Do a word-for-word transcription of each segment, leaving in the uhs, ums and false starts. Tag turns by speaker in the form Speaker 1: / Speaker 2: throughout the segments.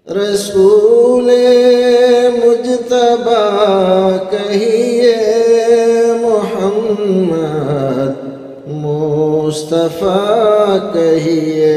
Speaker 1: रसूले मुजतबा कहिए, मोहम्मद मुस्तफ़ा कहिए।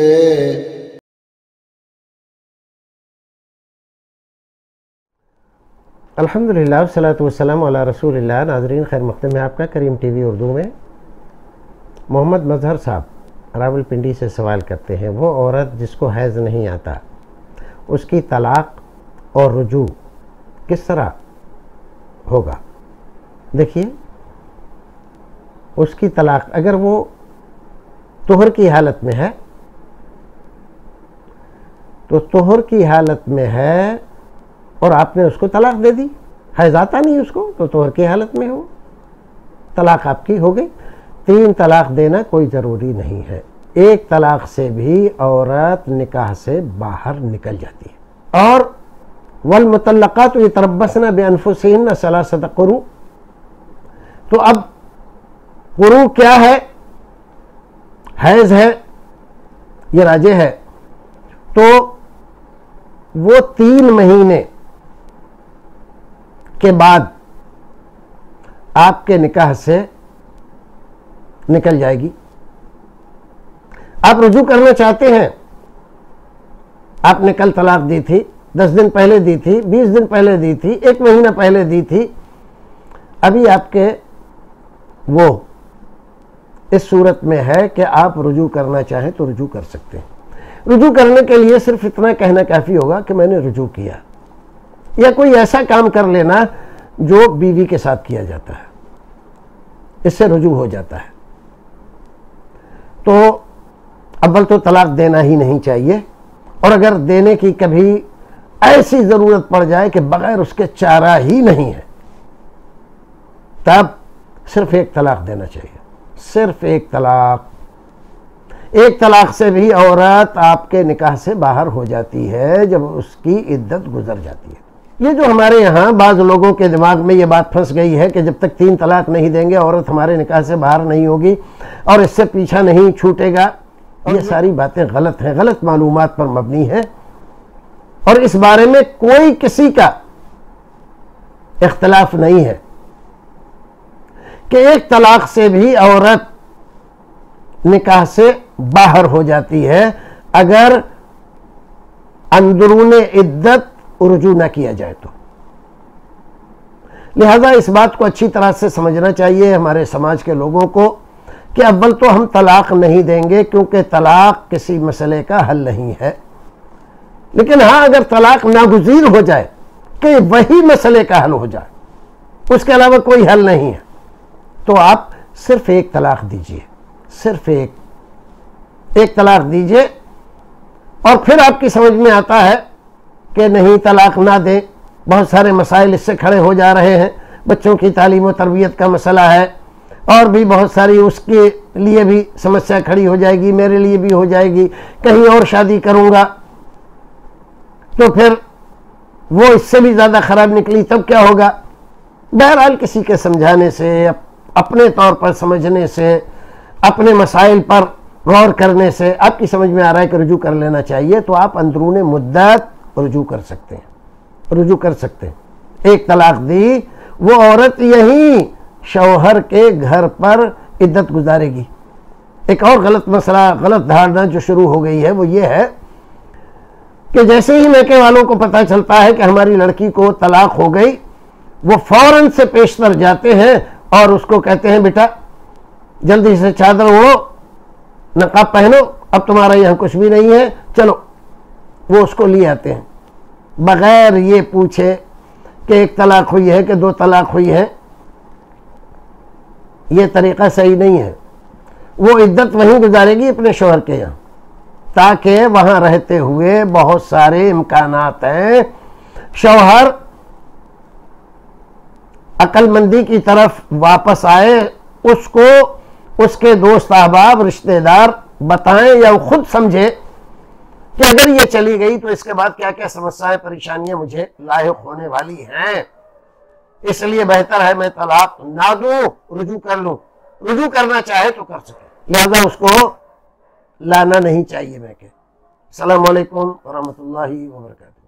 Speaker 2: अल्हम्दुलिल्लाह वस्सलातु वस्सलामु अला रसूलिल्लाह। नाज़रीन, खैर मक़दम है आपका करीम टीवी उर्दू में। मोहम्मद मज़हर साहब रावलपिंडी से सवाल करते हैं, वो औरत जिसको हैज़ नहीं आता उसकी तलाक और रुजू किस तरह होगा? देखिए, उसकी तलाक अगर वो तुहर की हालत में है तो तुहर की हालत में है और आपने उसको तलाक दे दी, हैज़ आता नहीं उसको तो तुहर की हालत में हो, तलाक आपकी हो गई। तीन तलाक देना कोई ज़रूरी नहीं है। एक तलाक से भी औरत निकाह से बाहर निकल जाती है। और वल मुतल्लक़ातु यतरब्बस्ना बिअन्फुसिहिन्ना सलासत क़ुरू। तो अब क़ुरू क्या है? हैज़ है, ये राजे है, तो वो तीन महीने के बाद आपके निकाह से निकल जाएगी। आप रुजू करना चाहते हैं, आपने कल तलाक दी थी, दस दिन पहले दी थी, बीस दिन पहले दी थी, एक महीना पहले दी थी, अभी आपके वो इस सूरत में है कि आप रुजू करना चाहें तो रुजू कर सकते हैं। रुजू करने के लिए सिर्फ इतना कहना काफ़ी होगा कि मैंने रुजू किया, या कोई ऐसा काम कर लेना जो बीवी के साथ किया जाता है, इससे रुजू हो जाता है। तो अव्वल तो तलाक देना ही नहीं चाहिए, और अगर देने की कभी ऐसी ज़रूरत पड़ जाए कि बग़ैर उसके चारा ही नहीं है, तब सिर्फ एक तलाक देना चाहिए, सिर्फ एक तलाक। एक तलाक से भी औरत आपके निकाह से बाहर हो जाती है जब उसकी इद्दत गुजर जाती है। ये जो हमारे यहाँ बाज़ लोगों के दिमाग में ये बात फंस गई है कि जब तक तीन तलाक नहीं देंगे औरत हमारे निकाह से बाहर नहीं होगी और इससे पीछा नहीं छूटेगा, ये सारी बातें गलत हैं, गलत मालूमात पर मबनी है। और इस बारे में कोई किसी का इख्तलाफ नहीं है कि एक तलाक से भी औरत निकाह से बाहर हो जाती है अगर अंदरूने इद्दत रुजू न किया जाए तो। लिहाजा इस बात को अच्छी तरह से समझना चाहिए हमारे समाज के लोगों को कि अव्वल तो हम तलाक नहीं देंगे क्योंकि तलाक किसी मसले का हल नहीं है। लेकिन हाँ, अगर तलाक नागुज़ीर हो जाए कि वही मसले का हल हो जाए, उसके अलावा कोई हल नहीं है, तो आप सिर्फ एक तलाक दीजिए, सिर्फ एक एक तलाक दीजिए। और फिर आपकी समझ में आता है कि नहीं, तलाक ना दें, बहुत सारे मसाइल इससे खड़े हो जा रहे हैं, बच्चों की तालीम और तरबियत का मसला है, और भी बहुत सारी उसके लिए भी समस्या खड़ी हो जाएगी, मेरे लिए भी हो जाएगी, कहीं और शादी करूँगा तो फिर वो इससे भी ज़्यादा ख़राब निकली तब क्या होगा। बहरहाल किसी के समझाने से, अपने तौर पर समझने से, अपने मसाइल पर गौर करने से आपकी समझ में आ रहा है कि रुजू कर लेना चाहिए, तो आप अंदरूने मुद्दत रुजू कर सकते हैं, रुजू कर सकते हैं। एक तलाक दी, वो औरत यहीं शौहर के घर पर इद्दत गुजारेगी। एक और गलत मसला, गलत धारणा जो शुरू हो गई है वो ये है कि जैसे ही मैके वालों को पता चलता है कि हमारी लड़की को तलाक हो गई, वो फौरन से पेशतर जाते हैं और उसको कहते हैं, बेटा जल्दी से चादर ओढ़ो, नकाब पहनो, अब तुम्हारा यहाँ कुछ भी नहीं है, चलो। वो उसको लिए आते हैं बग़ैर ये पूछे कि एक तलाक हुई है कि दो तलाक हुई है। ये तरीक़ा सही नहीं है। वो इद्दत वहीं गुजारेगी अपने शौहर के यहाँ, ताकि वहाँ रहते हुए बहुत सारे इम्कानात हैं, शौहर अक्लमंदी की तरफ वापस आए, उसको उसके दोस्त अहबाब रिश्तेदार बताएं या वो खुद समझे कि अगर ये चली गई तो इसके बाद क्या क्या समस्याएं परेशानियां मुझे लाहिक होने वाली हैं, इसलिए बेहतर है मैं तलाक ना दूं, रुजू कर लूं। रुजू करना चाहे तो कर सके, लिहाजा उसको लाना नहीं चाहिए। मैं के अस्सलामु अलैकुम व रहमतुल्लाहि व बरकातहू।